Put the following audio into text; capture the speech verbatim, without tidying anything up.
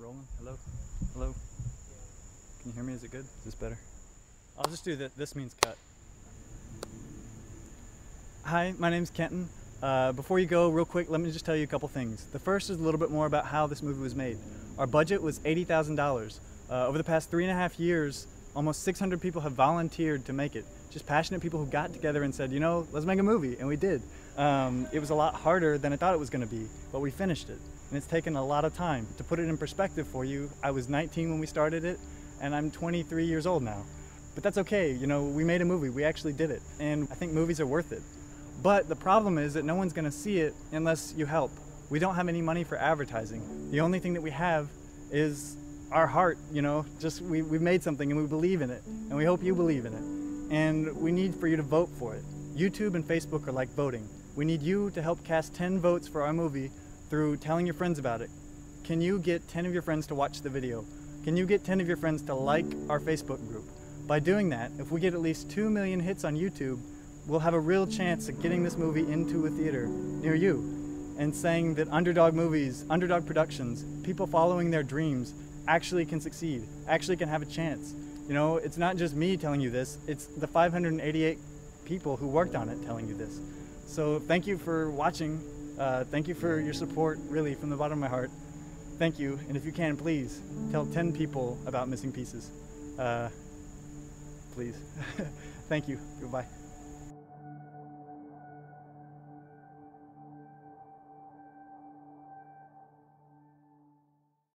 rolling? Hello? Hello? Can you hear me? Is it good? Is this better? I'll just do that. This means cut. Hi, my name's Kenton. Uh, before you go, real quick, let me just tell you a couple things. The first is a little bit more about how this movie was made. Our budget was eighty thousand dollars. Uh, over the past three and a half years, almost six hundred people have volunteered to make it. Just passionate people who got together and said, you know, let's make a movie, and we did. Um, it was a lot harder than I thought it was going to be, but we finished it. And it's taken a lot of time. To put it in perspective for you, I was nineteen when we started it, and I'm twenty-three years old now. But that's okay, you know, we made a movie, we actually did it, and I think movies are worth it. But the problem is that no one's going to see it unless you help. We don't have any money for advertising. The only thing that we have is our heart, you know, just we, we've made something and we believe in it, and we hope you believe in it. And we need for you to vote for it. YouTube and Facebook are like voting. We need you to help cast ten votes for our movie through telling your friends about it. Can you get ten of your friends to watch the video? Can you get ten of your friends to like our Facebook group? By doing that, if we get at least two million hits on YouTube, we'll have a real chance of getting this movie into a theater near you and saying that underdog movies, underdog productions, people following their dreams actually can succeed, actually can have a chance. You know, it's not just me telling you this, it's the five hundred eighty-eight people who worked on it telling you this. So thank you for watching. Uh, thank you for your support, really, from the bottom of my heart. Thank you, and if you can, please tell ten people about Missing Pieces. Uh, please. Thank you. Goodbye.